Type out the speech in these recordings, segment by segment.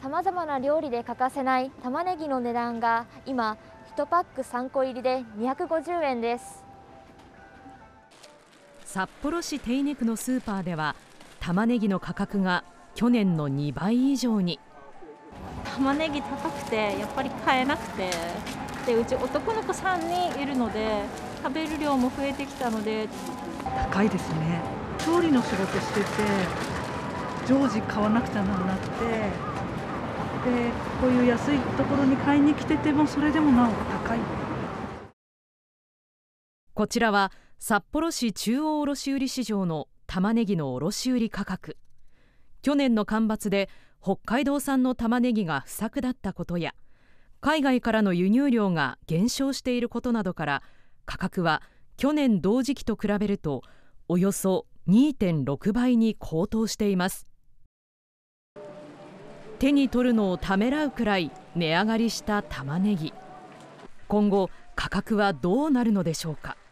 さまざまな料理で欠かせない玉ねぎの値段が今1パック3個入りで250円です。 札幌市手稲区のスーパーでは玉ねぎの価格が去年の2倍以上に。 玉ねぎ高くてやっぱり買えなくて、でうち男の子3人いるので食べる量も増えてきたので。 高いですね。調理の仕事してて常時買わなくちゃならなくて、でこういう安いところに買いに来ててもそれでもなお高い。 こちらは札幌市中央卸売市場の玉ねぎの卸売価格。去年の干ばつで北海道産の玉ねぎが不作だったことや海外からの輸入量が減少していることなどから価格は去年同時期と比べるとおよそ 2.6 倍に高騰しています。手に取るのをためらうくらい値上がりした玉ねぎ。今後価格はどうなるのでしょうか。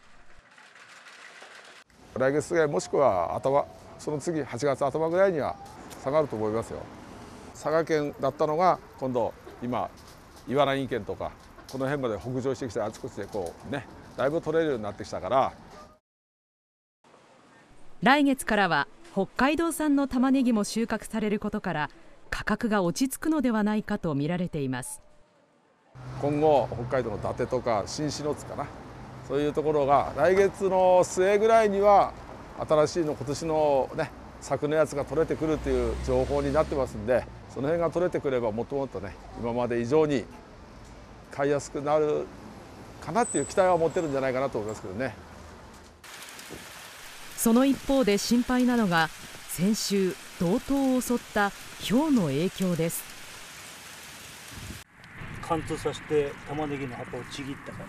来月ぐらいもしくはその次8月頭ぐらいには下がると思いますよ。佐賀県だったのが今度今茨城県とかこの辺まで北上してきてあちこちでだいぶ取れるようになってきたから、 来月からは北海道産の玉ねぎも収穫されることから価格が落ち着くのではないかと見られています。 今後北海道の伊達とか新篠津かな、そういうところが来月の末ぐらいには新しいの今年の作のやつが取れてくるという情報になってますんで、その辺が取れてくればもっともっと今まで以上に買いやすくなるかなっていう期待は持ってるんじゃないかなと思いますけどね。 その一方で心配なのが先週道東を襲った雹の影響です。 貫通させて玉ねぎの葉っぱをちぎったから。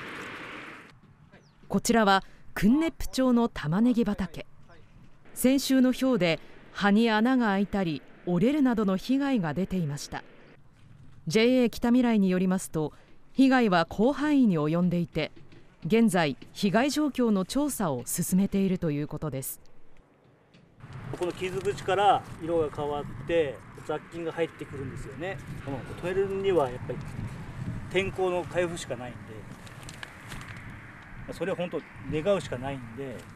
こちらは訓熱府町の玉ねぎ畑。先週の雹で葉に穴が開いたり折れるなどの被害が出ていました。 JA 北未来によりますと被害は広範囲に及んでいて現在被害状況の調査を進めているということです。 この傷口から色が変わって雑菌が入ってくるんですよね。止めるにはやっぱり天候の回復しかないんで、それは本当願うしかないんで。